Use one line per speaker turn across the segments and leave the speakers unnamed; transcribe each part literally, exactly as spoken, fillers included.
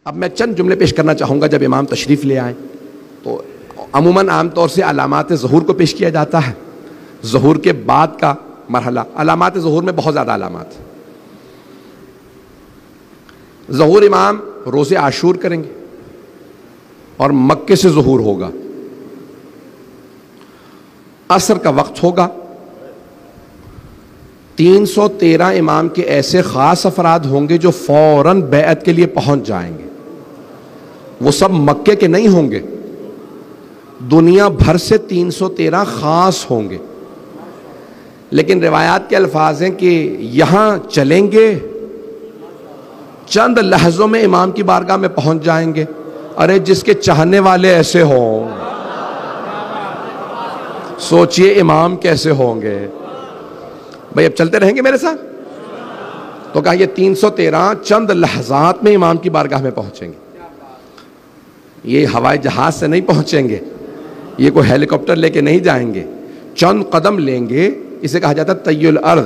اب میں چند جملے پیش کرنا چاہوں گا جب امام تشریف لے آئیں تو عموماً عام طور سے علامات ظہور کو پیش کیا جاتا ہے. ظہور کے بعد کا مرحلہ علامات ظہور میں بہت زیادہ علامات. ظہور امام روزے عاشور کریں گے اور مکے سے ظہور ہوگا. عصر کا وقت ہوگا. تین سو تیرہ امام کے ایسے خاص افراد ہوں گے جو فوراً بیعت کے لیے پہنچ جائیں گے. وہ سب مکے کے نہیں ہوں گے, دنیا بھر سے تین سو تیرہ خاص ہوں گے. لیکن روایات کے الفاظ ہیں کہ یہاں چلیں گے, چند لحظوں میں امام کی بارگاہ میں پہنچ جائیں گے. ارے جس کے چاہنے والے ایسے ہوں, سوچئے امام کیسے ہوں گے. بھئی اب چلتے رہیں گے میرے ساتھ. تو کہا یہ تین سو تیرہ چند لحظات میں امام کی بارگاہ میں پہنچیں گے. یہ ہوائی جہاز سے نہیں پہنچیں گے, یہ کوئی ہیلی کاپٹر لے کے نہیں جائیں گے, چند قدم لیں گے. اسے کہا جاتا ہے طی الارض,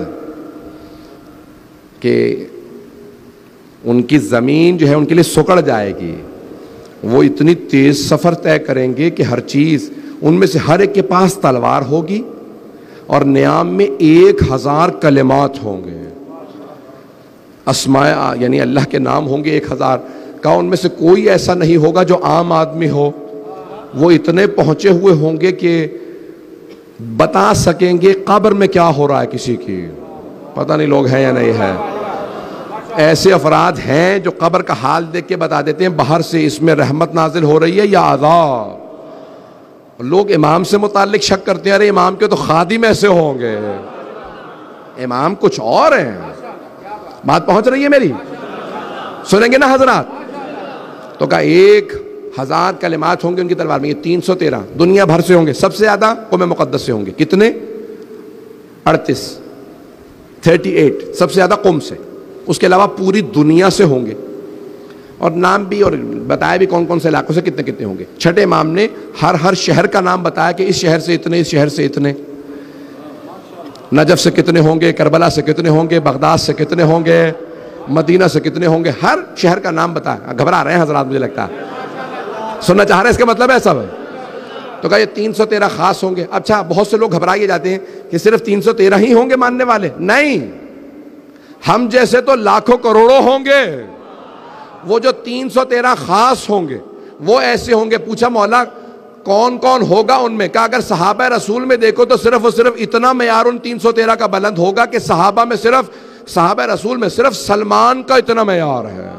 کہ ان کی زمین جو ہے ان کے لیے سکڑ جائے گی. وہ اتنی تیز سفر طے کریں گے کہ ہر چیز ان میں سے ہر ایک کے پاس تلوار ہوگی اور نیام میں ایک ہزار کلمات ہوں گے. اسماء یعنی اللہ کے نام ہوں گے ایک ہزار. کہا ان میں سے کوئی ایسا نہیں ہوگا جو عام آدمی ہو. وہ اتنے پہنچے ہوئے ہوں گے کہ بتا سکیں گے قبر میں کیا ہو رہا ہے کسی کی. پتہ نہیں لوگ ہیں یا نہیں ہے. ایسے افراد ہیں جو قبر کا حال دیکھ کے بتا دیتے ہیں باہر سے اس میں رحمت نازل ہو رہی ہے یا عذاب. لوگ امام سے متعلق شک کرتے ہیں, ارے امام کے تو خادم ایسے ہوں گے, امام کچھ اور ہیں. بات پہنچ رہی ہے میری؟ سنیں گے نا حضرات؟ تو کہا ایک ہزار کلمات ہوں گے ان کی تلوار میں. یہ تین سو تیرہ دنیا بھر سے ہوں گے. سب سے زیادہ قوم مقدس سے ہوں گے. کتنے؟ اڑتیس, تھرٹی ایٹ سب سے زیادہ قوم سے. اس کے علاوہ پوری دنیا سے ہوں گے, اور نام بھی اور بتایا بھی کون کون سے علاقوں سے کتنے کتنے ہوں گے. چھٹے امام نے ہر ہر شہر کا نام بتایا کہ اس شہر سے اتنے, اس شہر سے اتنے, نجف سے کتنے ہوں گے, کربلا سے کتنے ہوں گے, بغداد سے کتنے ہوں گے, مدینہ سے کتنے ہوں گے. ہر شہر کا نام بتایا. گھبرا رہے ہیں حضرات مجھے لگتا ہے, سننا چاہ رہے ہیں اس کا مطلب ہے سب. تو کہا یہ تین سو تیرہ خاص ہوں گے. اچھا بہت سے لوگ گھبرائے جاتے ہیں کہ صرف تین سو تیرہ ہی ہوں گے ماننے والے. نہیں, ہم جیسے تو لاکھوں کروڑوں ہوں گے. وہ جو تین سو تیرہ خاص ہوں گے وہ ایسے ہوں گے. پوچھا مولا کون کون ہوگا ان میں؟ کہا اگر صحابہ رسول میں دیکھو تو صرف اور صرف اتنا معیار ان تین سو تیرہ کا بلند ہوگا کہ صحابہ میں صرف صحابہ رسول میں صرف سلمان کا اتنا معیار ہے.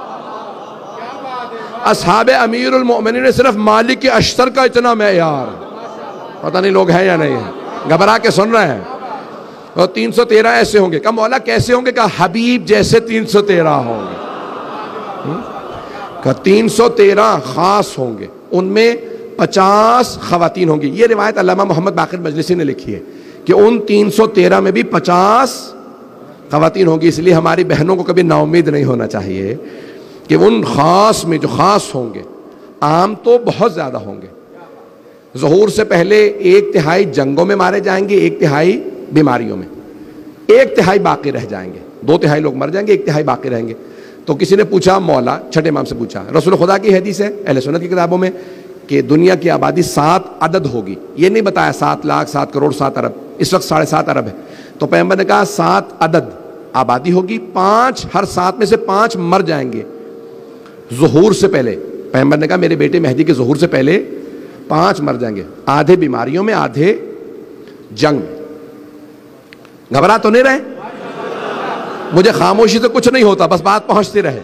اصحاب امیر المؤمنین نے صرف مالک اشتر کا اتنا معیار. پتہ نہیں لوگ ہیں یا نہیں ہیں, گھبرا کے سن رہے ہیں. اور تین سو تیرہ ایسے ہوں گے. کہا مولا کیسے ہوں گے؟ کہا حبیب جیسے تین سو تیرہ ہوں گے. کہا تین سو تیرہ خاص ہوں گے, ان میں پچاس خواتین ہوں گی. یہ روایت علامہ محمد باقر مجلسی نے لکھی ہے کہ ان تین سو تیرہ میں بھی پچاس خواتین ہوں گی. اس لیے ہماری بہنوں کو کبھی نا امید نہیں ہونا چاہیے کہ ان خاص میں جو خاص ہوں گے, عام تو بہت زیادہ ہوں گے. ظہور سے پہلے ایک تہائی جنگوں میں مارے جائیں گے, ایک تہائی بیماریوں میں, ایک تہائی باقی رہ جائیں گے. دو تہائی لوگ مر جائیں گے, ایک تہائی باقی رہیں گے. تو کسی نے پوچھا مولا, چھٹے امام سے پوچھا, رسول خدا کی حدیث ہے اہل سنت کی کتابوں میں کہ دنیا کی آبادی سات عدد ہوگی. یہ نہیں بتایا سات لاکھ, سات کروڑ, سات ارب. اس وقت ساڑھے سات ارب ہے. تو پیغمبر نے کہا سات عدد آبادی ہوگی, پانچ ہر سات میں سے پانچ مر جائیں گے ظہور سے پہلے. پیغمبر نے کہا میرے بیٹے مہدی کے ظہور سے پہلے پانچ مر جائیں گے, آدھے بیماریوں میں, آدھے جنگ میں. گھبرا تو نہیں رہے؟ مجھے خاموشی سے کچھ نہیں ہوتا, بس بات پہنچتی رہے.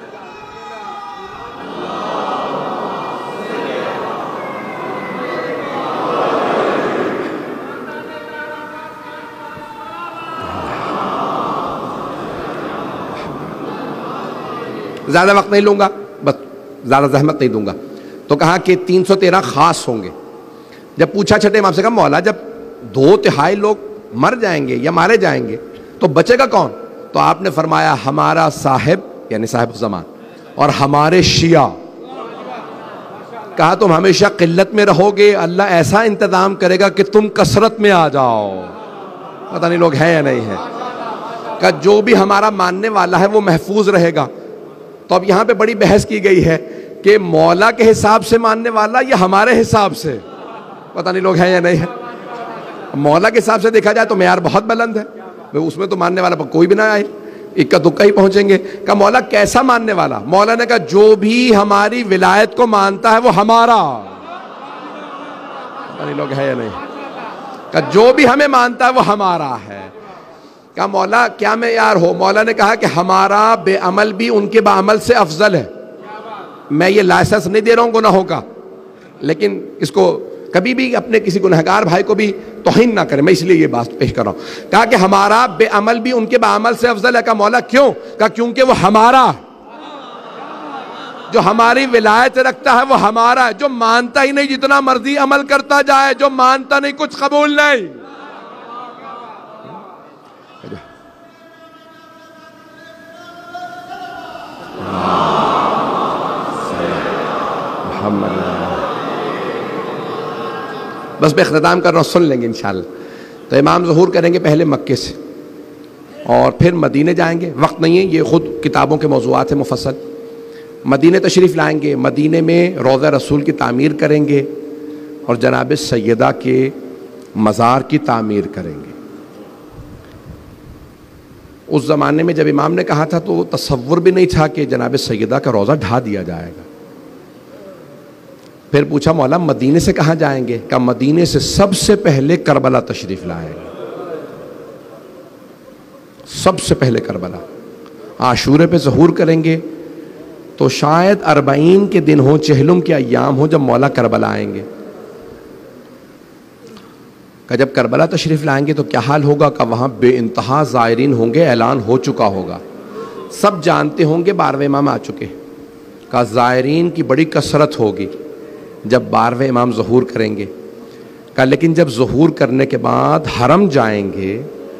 زیادہ وقت نہیں لوں گا, بس زیادہ زحمت نہیں دوں گا. تو کہا کہ تین سو تیرہ خاص ہوں گے. جب پوچھا چھٹے امام سے, کہا مولا جب دو تہائی لوگ مر جائیں گے یا مارے جائیں گے تو بچے گا کون؟ تو آپ نے فرمایا ہمارا صاحب یعنی صاحب زمان اور ہمارے شیعہ. کہا تم ہمیشہ قلت میں رہو گے, اللہ ایسا انتظام کرے گا کہ تم کثرت میں آ جاؤ. پتہ نہیں لوگ ہیں یا نہیں ہیں. کہا جو بھی ہمارا ماننے والا ہے وہ محفوظ رہے گا. تو اب یہاں پہ بڑی بحث کی گئی ہے کہ مولا کے حساب سے ماننے والا یا ہمارے حساب سے، پتہ نہیں لوگ ہیں یا نہیں ہے۔ مولا کے حساب سے دیکھا جائے تو معیار بہت بلند ہے، اس میں تو ماننے والا کوئی بھی نہ آئے، اکا دکا ہی پہنچیں گے۔ کہا مولا کیسا ماننے والا؟ مولا نے کہا جو بھی ہماری ولایت کو مانتا ہے وہ ہمارا، پتہ نہیں لوگ ہیں یا نہیں، کہا جو بھی ہمیں مانتا ہے وہ ہمارا ہے۔ کہا مولا کیا معیار ہو؟ مولا نے کہا کہ ہمارا بے عمل بھی ان کے بعمل سے افضل ہے۔ میں یہ لائسنس نہیں دے رہا ہوں گناہوں کا، لیکن اس کو کبھی بھی اپنے کسی گنہگار بھائی کو بھی توہین نہ کرے، میں اس لیے یہ بات پیش کر رہا ہوں۔ کہا کہ ہمارا بے عمل بھی ان کے بعمل سے افضل ہے۔ کہا مولا کیوں؟ کہا کیونکہ وہ ہمارا، جو ہماری ولایت رکھتا ہے وہ ہمارا ہے، جو مانتا ہی نہیں جتنا مرضی عمل کرتا جائے، جو مانتا نہیں کچھ قبول نہیں۔ محمد بس میں اختتام کر رہا ہوں، سن لیں گے انشاءاللہ۔ تو امام ظہور کریں گے پہلے مکے سے اور پھر مدینے جائیں گے، وقت نہیں ہے، یہ خود کتابوں کے موضوعات ہیں مفصل۔ مدینے تشریف لائیں گے، مدینے میں روضہ رسول کی تعمیر کریں گے اور جناب سیدہ کے مزار کی تعمیر کریں گے۔ اس زمانے میں جب امام نے کہا تھا تو تصور بھی نہیں تھا کہ جناب سیدہ کا روضہ ڈھا دیا جائے گا۔ پھر پوچھا مولا مدینے سے کہاں جائیں گے؟ کہ مدینے سے سب سے پہلے کربلا تشریف لائیں گے، سب سے پہلے کربلا۔ عاشورے پہ ظہور کریں گے تو شاید اربعین کے دن ہوں، چہلم کے ایام ہوں جب مولا کربلا آئیں گے۔ کہ جب کربلا تشریف لائیں گے تو کیا حال ہوگا؟ کہ وہاں بے انتہا زائرین ہوں گے، اعلان ہو چکا ہوگا، سب جانتے ہوں گے بارہویں امام آ چکے۔ کہ زائرین کی بڑی کثرت ہوگی جب بارہویں امام ظہور کریں گے۔ کہ لیکن جب ظہور کرنے کے بعد حرم جائیں گے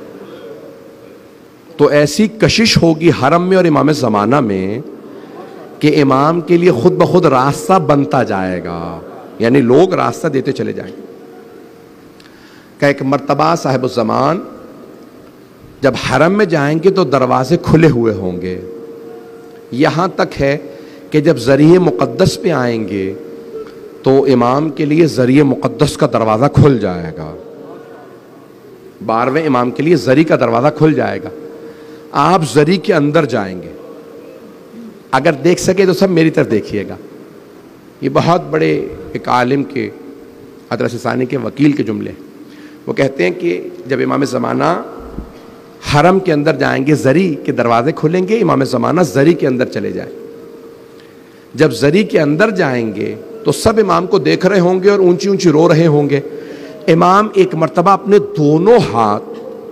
تو ایسی کشش ہوگی حرم میں اور امام زمانہ میں کہ امام کے لیے خود بخود راستہ بنتا جائے گا، یعنی لوگ راستہ دیتے چلے جائیں گے۔ کہ ایک مرتبہ صاحب الزمان جب حرم میں جائیں گے تو دروازے کھلے ہوئے ہوں گے، یہاں تک ہے کہ جب ذریعہ مقدس پہ آئیں گے تو امام کے لیے ذریعہ مقدس کا دروازہ کھل جائے گا، بارہویں امام کے لیے ذری کا دروازہ کھل جائے گا۔ آپ ذری کے اندر جائیں گے، اگر دیکھ سکے تو سب میری طرف دیکھیے گا۔ یہ بہت بڑے ایک عالم کے، حضرت ثانی کے وکیل کے جملے، وہ کہتے ہیں کہ جب امام زمانہ حرم کے اندر جائیں گے، ذری کے دروازے کھلیں گے، امام زمانہ ذری کے اندر چلے جائیں۔ جب ذری کے اندر جائیں گے تو سب امام کو دیکھ رہے ہوں گے اور اونچی اونچی رو رہے ہوں گے۔ امام ایک مرتبہ اپنے دونوں ہاتھ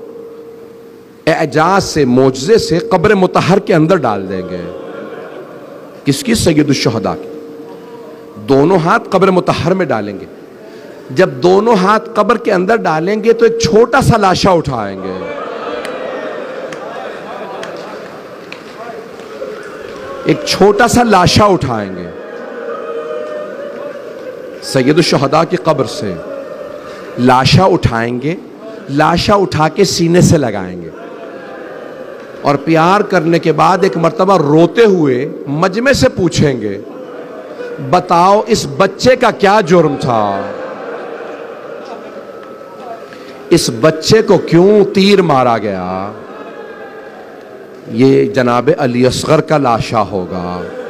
اعجاز سے، معجزے سے قبر مطہر کے اندر ڈال دیں گے۔ کس کی؟ سید الشہداء کی۔ دونوں ہاتھ قبر مطہر میں ڈالیں گے۔ جب دونوں ہاتھ قبر کے اندر ڈالیں گے تو ایک چھوٹا سا لاشا اٹھائیں گے، ایک چھوٹا سا لاشا اٹھائیں گے سید الشہداء کی قبر سے، لاشا اٹھائیں گے، لاشا اٹھا کے سینے سے لگائیں گے اور پیار کرنے کے بعد ایک مرتبہ روتے ہوئے مجمع سے پوچھیں گے بتاؤ اس بچے کا کیا جرم تھا، اس بچے کو کیوں تیر مارا گیا؟ یہ جناب علی اصغر کا لاشا ہوگا۔